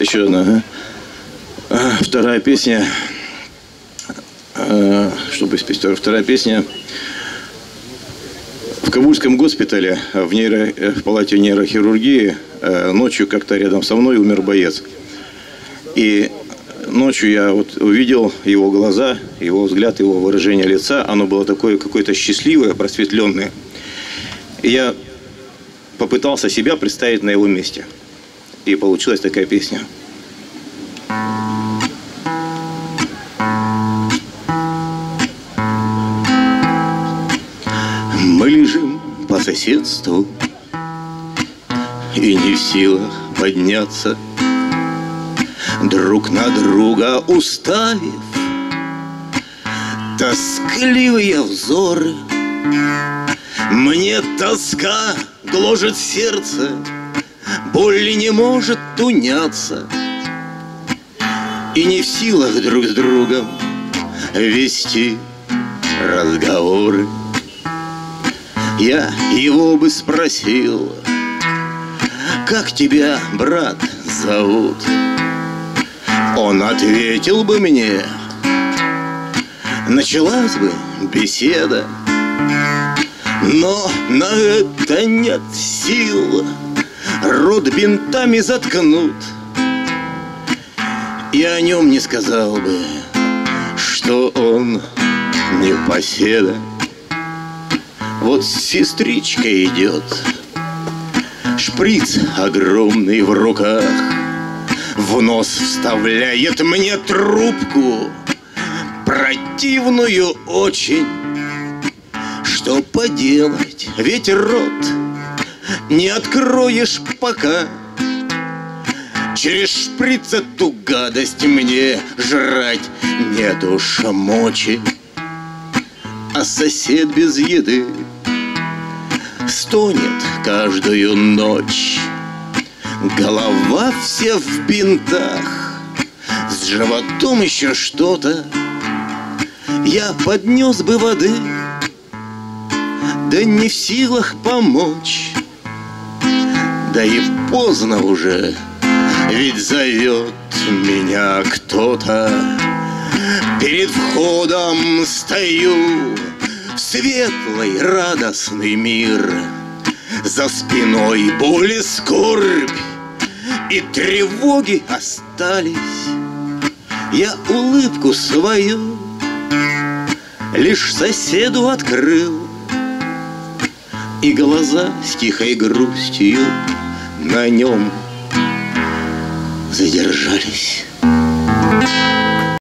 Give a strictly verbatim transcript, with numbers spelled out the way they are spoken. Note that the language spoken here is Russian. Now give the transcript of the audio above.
Еще одна. А, вторая песня. А, чтобы спеть вторая песня. В Кабульском госпитале, в, нейро, в палате нейрохирургии, ночью как-то рядом со мной умер боец. И ночью я вот увидел его глаза, его взгляд, его выражение лица. Оно было такое какое-то счастливое, просветленное. И я попытался себя представить на его месте. И получилась такая песня. Мы лежим по соседству и не в силах подняться, друг на друга уставив тоскливые взоры. Мне тоска гложет сердце, боль не может уняться, и не в силах друг с другом вести разговоры. Я его бы спросил: как тебя, брат, зовут? Он ответил бы мне, началась бы беседа. Но на это нет сил, рот бинтами заткнут. И о нем не сказал бы, что он непоседа. Вот сестричка идет, шприц огромный в руках, в нос вставляет мне трубку, противную очень. Что поделать, ведь рот не откроешь пока. Через шприц эту гадость мне жрать нет уж мочи. А сосед без еды стонет каждую ночь. Голова вся в бинтах, с животом еще что-то. Я поднес бы воды, да не в силах помочь. Да и поздно уже, ведь зовет меня кто-то. Перед входом стою в светлый радостный мир. За спиной боль и скорбь, и тревоги остались. Я улыбку свою лишь соседу открыл, и глаза с тихой грустью на нем задержались.